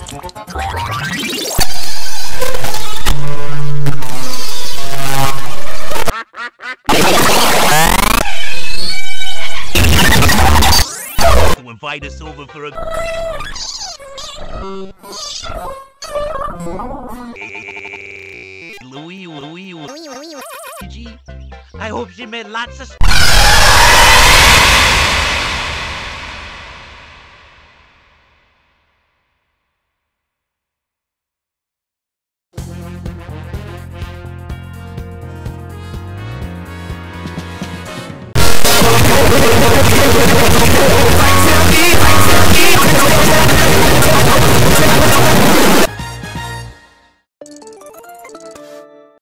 To invite us over for a... Louie. I hope she made lots of...